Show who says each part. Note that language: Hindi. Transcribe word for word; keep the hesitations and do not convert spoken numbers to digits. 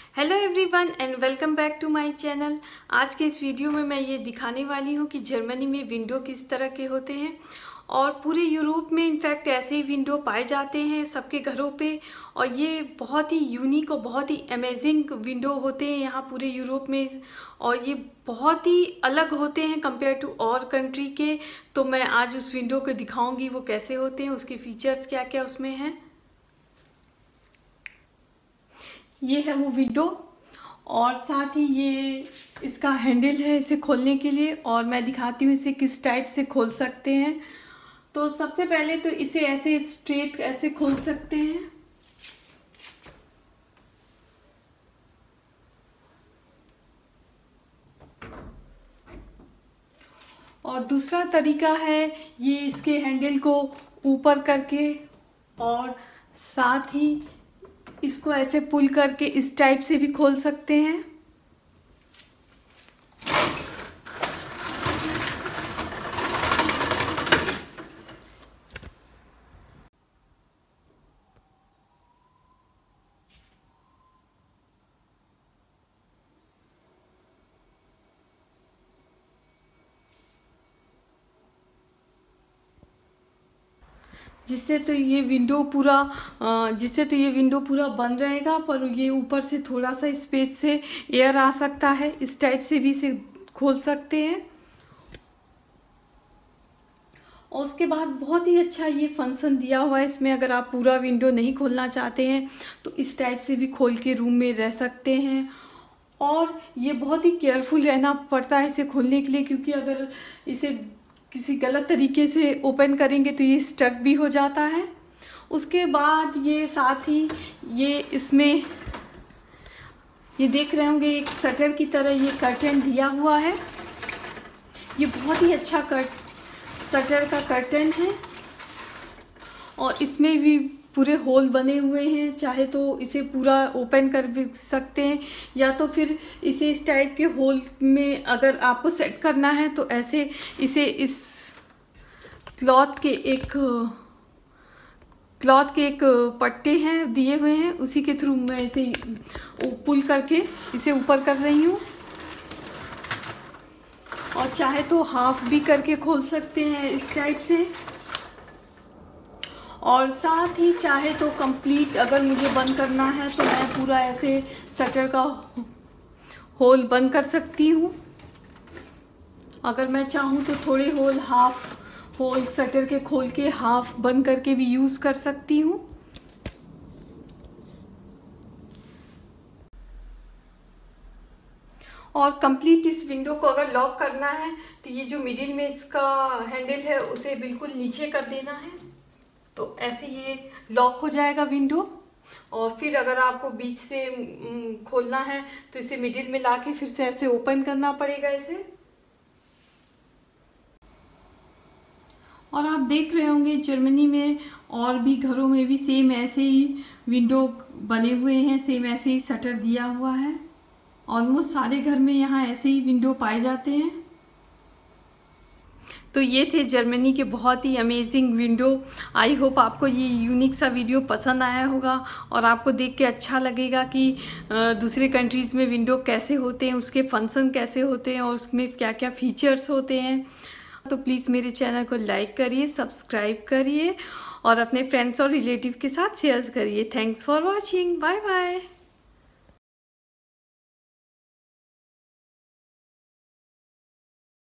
Speaker 1: Hello everyone and welcome back to my channel. आज के इस वीडियो में मैं ये दिखाने वाली हूँ कि जर्मनी में विंडो किस तरह के होते हैं और पूरे यूरोप में इनफैक्ट ऐसे ही विंडो पाए जाते हैं सबके घरों पे। और ये बहुत ही यूनिक और बहुत ही अमेजिंग विंडो होते हैं यहाँ पूरे यूरोप में, और ये बहुत ही अलग होते हैं कंपेयर टू और कंट्री के। तो मैं आज उस विंडो को दिखाऊँगी वो कैसे होते हैं, उसके फीचर्स क्या क्या उसमें हैं। ये है वो विंडो और साथ ही ये इसका हैंडल है इसे खोलने के लिए, और मैं दिखाती हूँ इसे किस टाइप से खोल सकते हैं। तो सबसे पहले तो इसे ऐसे स्ट्रेट ऐसे खोल सकते हैं, और दूसरा तरीका है ये इसके हैंडल को ऊपर करके और साथ ही इसको ऐसे पुल करके इस टाइप से भी खोल सकते हैं। जिससे तो ये विंडो पूरा जिससे तो ये विंडो पूरा बंद रहेगा, पर ये ऊपर से थोड़ा सा स्पेस से एयर आ सकता है। इस टाइप से भी इसे खोल सकते हैं। और उसके बाद बहुत ही अच्छा ये फंक्शन दिया हुआ है इसमें, अगर आप पूरा विंडो नहीं खोलना चाहते हैं तो इस टाइप से भी खोल के रूम में रह सकते हैं। और ये बहुत ही केयरफुल रहना पड़ता है इसे खोलने के लिए, क्योंकि अगर इसे किसी गलत तरीके से ओपन करेंगे तो ये स्टक भी हो जाता है। उसके बाद ये साथ ही ये इसमें ये देख रहे होंगे एक शटर की तरह ये कर्टन दिया हुआ है। ये बहुत ही अच्छा कट शटर का कर्टन है, और इसमें भी पूरे होल बने हुए हैं। चाहे तो इसे पूरा ओपन कर भी सकते हैं, या तो फिर इसे इस टाइप के होल में अगर आपको सेट करना है तो ऐसे इसे इस क्लॉथ के एक क्लॉथ के एक पट्टे हैं दिए हुए हैं, उसी के थ्रू मैं इसे पुल करके इसे ऊपर कर रही हूँ। और चाहे तो हाफ भी करके खोल सकते हैं इस टाइप से, और साथ ही चाहे तो कंप्लीट अगर मुझे बंद करना है तो मैं पूरा ऐसे शटर का होल बंद कर सकती हूँ। अगर मैं चाहूँ तो थोड़े होल हाफ होल शटर के खोल के हाफ बंद करके भी यूज़ कर सकती हूँ। और कंप्लीट इस विंडो को अगर लॉक करना है तो ये जो मिडिल में इसका हैंडल है उसे बिल्कुल नीचे कर देना है, तो ऐसे ये लॉक हो जाएगा विंडो। और फिर अगर आपको बीच से खोलना है तो इसे मिडिल में लाके फिर से ऐसे ओपन करना पड़ेगा इसे। और आप देख रहे होंगे जर्मनी में और भी घरों में भी सेम ऐसे ही विंडो बने हुए हैं, सेम ऐसे ही शटर दिया हुआ है। ऑलमोस्ट सारे घर में यहाँ ऐसे ही विंडो पाए जाते हैं। तो ये थे जर्मनी के बहुत ही अमेजिंग विंडो। आई होप आपको ये यूनिक सा वीडियो पसंद आया होगा और आपको देख के अच्छा लगेगा कि दूसरे कंट्रीज़ में विंडो कैसे होते हैं, उसके फंक्शन कैसे होते हैं और उसमें क्या क्या फीचर्स होते हैं। तो प्लीज़ मेरे चैनल को लाइक करिए, सब्सक्राइब करिए और अपने फ्रेंड्स और रिलेटिव के साथ शेयर करिए। Thanks for watching, bye bye.